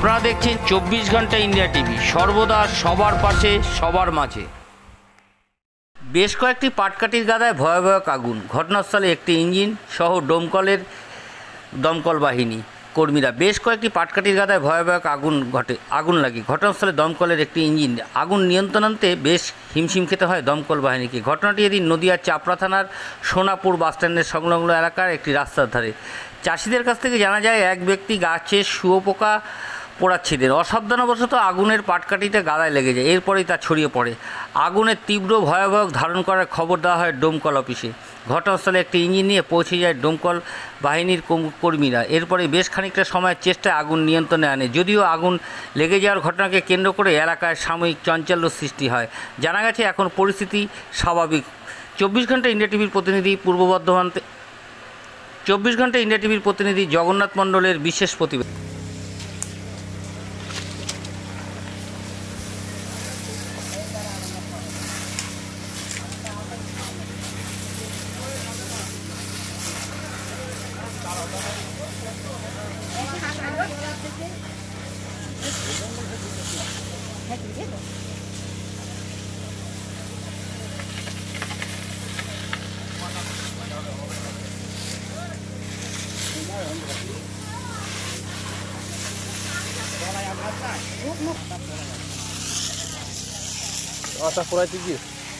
আপনারা দেখছেন 24 ঘন্টা ইন্ডিয়া টিভি, সর্বদা সবার পাশে সবার মাঝে। বেশ কয়েকটি পাটকাঠির গাদায় ভয়াবহ আগুন, ঘটনাস্থলে একটি ইঞ্জিন সহ দমকল বাহিনী কর্মীরা। বেশ কয়েকটি পাটকাঠির গাদায় ভয়াবহ আগুন লাগে। ঘটনাস্থলে দমকলের একটি ইঞ্জিন। আগুন নিয়ন্ত্রণ আনতে বেশ হিমশিম খেতে হয় দমকল বাহিনীকে। ঘটনাটি এদিন নদিয়ার চাপড়া থানার সোনাপুর বাসস্ট্যান্ডের সংলগ্ন এলাকার একটি রাস্তার ধারে। চাষিদের কাছ থেকে জানা যায়, এক ব্যক্তি গাছে শুয়োপোকা পোড়াচ্ছিলেন। অসাবধানবশত আগুনের পাটকাঠিতে গাদায় লেগে যায়। এরপরেই তা ছড়িয়ে পড়ে। আগুনের তীব্র ভয়াবহ ধারণ করার খবর দেওয়া হয় দমকল অফিসে। ঘটনাস্থলে একটি ইঞ্জিন নিয়ে পৌঁছে যায় দমকল বাহিনীর কর্মীরা। এরপরে বেশ খানিকটা সময়ের চেষ্টায় আগুন নিয়ন্ত্রণে আনে। যদিও আগুন লেগে যাওয়ার ঘটনাকে কেন্দ্র করে এলাকায় সাময়িক চাঞ্চল্য সৃষ্টি হয়। জানা গেছে এখন পরিস্থিতি স্বাভাবিক। 24 ঘন্টা ইন্ডিয়া টিভির প্রতিনিধি 24 ঘন্টা ইন্ডিয়া টিভির প্রতিনিধি জগন্নাথ মণ্ডলের বিশেষ প্রতিবেদন। আটা পড়াইতে গিয়ে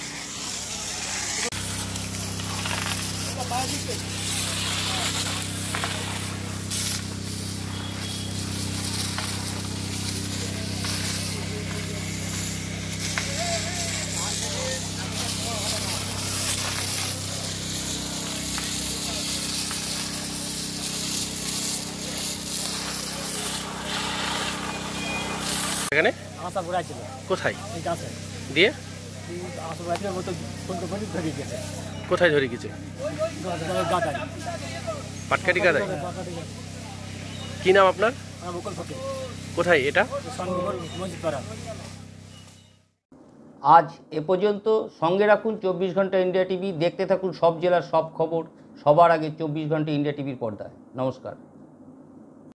এখানে আশা ঘুরাইছিল কোথায় এই গাছে দিয়ে আশা ঘুরাইছিল ওই তো ফোন করে ধরে গেছে কোথায় ধরে গেছে? গাদাই পাটকাঠি গাদায়। কি নাম আপনার? মুকুল ফকির, কোথায় এটা? মসজিদ পাড়া। আজ এ পর্যন্ত। সঙ্গে রাখুন 24 ঘন্টা ইন্ডিয়া টিভি। দেখতে থাকুন সব জেলার সব খবর সবার আগে 24 ঘন্টা ইন্ডিয়া টিভির পর্দায়। নমস্কার।